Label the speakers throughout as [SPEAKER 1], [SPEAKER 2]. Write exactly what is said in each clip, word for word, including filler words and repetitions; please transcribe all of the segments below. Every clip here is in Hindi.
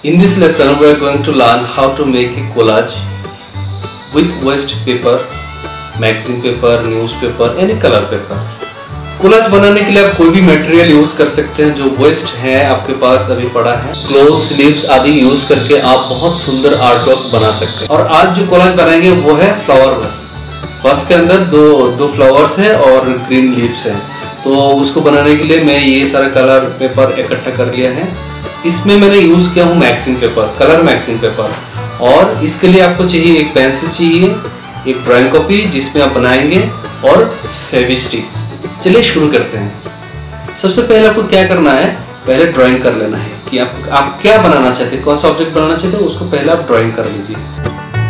[SPEAKER 1] In this lesson, we are going to learn how to make a collage with waste paper, magazine paper, newspaper, any color paper. Collage बनाने के लिए आप कोई भी मटेरियल यूज कर सकते हैं जो वेस्ट है आपके पास अभी पड़ा है। क्लोथ, स्लीव्स आदि यूज करके आप बहुत सुंदर आर्ट वर्क बना सकते हैं। और आज जो कोलाज बनाएंगे वो है फ्लावर बस। बस के अंदर दो दो फ्लावर्स है और ग्रीन लीव्स है। तो उसको बनाने के लिए मैं ये सारा कलर पेपर इकट्ठा कर लिया है। इसमें मैंने यूज किया हूँ magazine paper, colour magazine paper. और इसके लिए आपको चाहिए एक पेंसिल चाहिए, एक ड्राइंग कॉपी जिसमें आप बनाएंगे और फेविस्टिक। चलिए शुरू करते हैं। सबसे पहले आपको क्या करना है, पहले ड्राइंग कर लेना है कि आप आप क्या बनाना चाहते हैं, कौन सा ऑब्जेक्ट बनाना चाहते हैं, उसको पहले आप ड्राइंग कर लीजिए।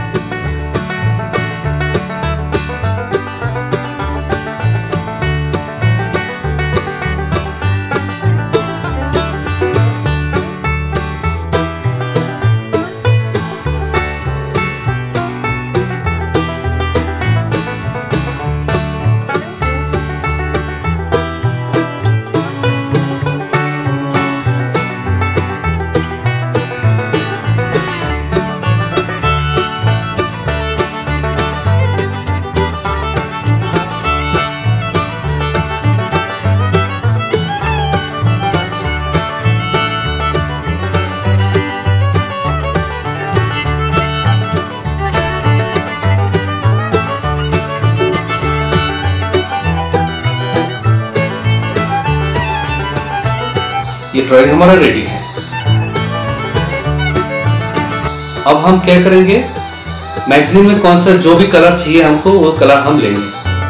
[SPEAKER 1] ये ड्राइंग हमारा रेडी है। अब हम क्या करेंगे, मैगजीन में कौन सा जो भी कलर चाहिए हमको वो कलर हम लेंगे।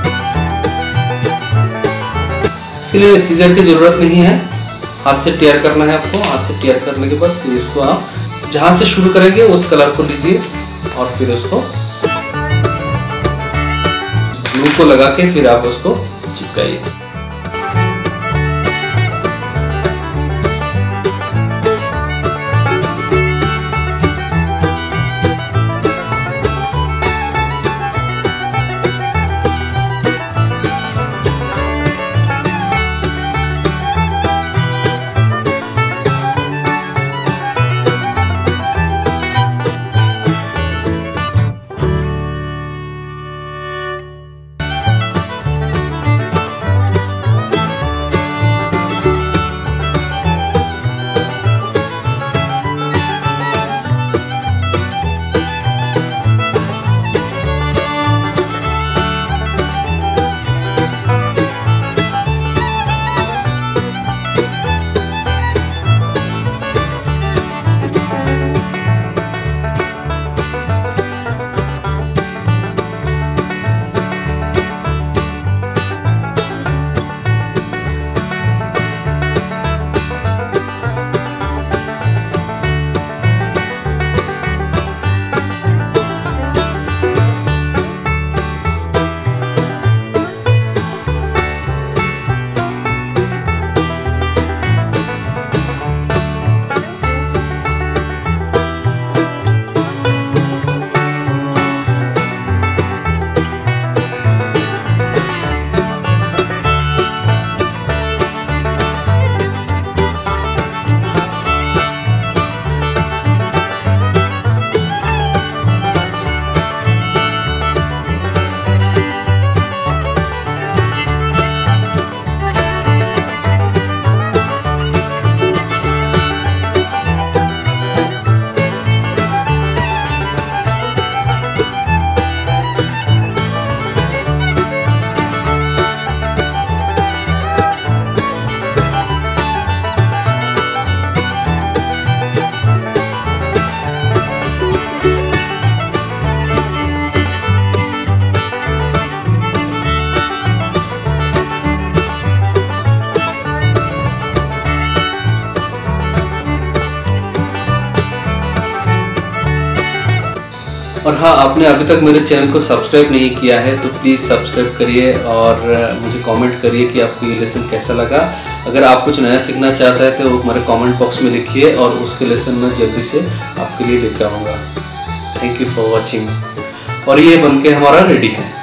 [SPEAKER 1] इसके लिए सीजर की जरूरत नहीं है, हाथ से टेयर करना है आपको। हाथ से टेयर करने के बाद फिर इसको आप जहां से शुरू करेंगे उस कलर को लीजिए और फिर उसको ग्लू को लगा के फिर आप उसको चिपकाइए। और हाँ, आपने अभी तक मेरे चैनल को सब्सक्राइब नहीं किया है तो प्लीज़ सब्सक्राइब करिए और मुझे कमेंट करिए कि आपको ये लेसन कैसा लगा। अगर आप कुछ नया सीखना चाहते हैं तो हमारे कमेंट बॉक्स में लिखिए और उसके लेसन मैं जल्दी से आपके लिए लेकर आऊँगा। Thank you for watching. और ये बनके हमारा रेडी है।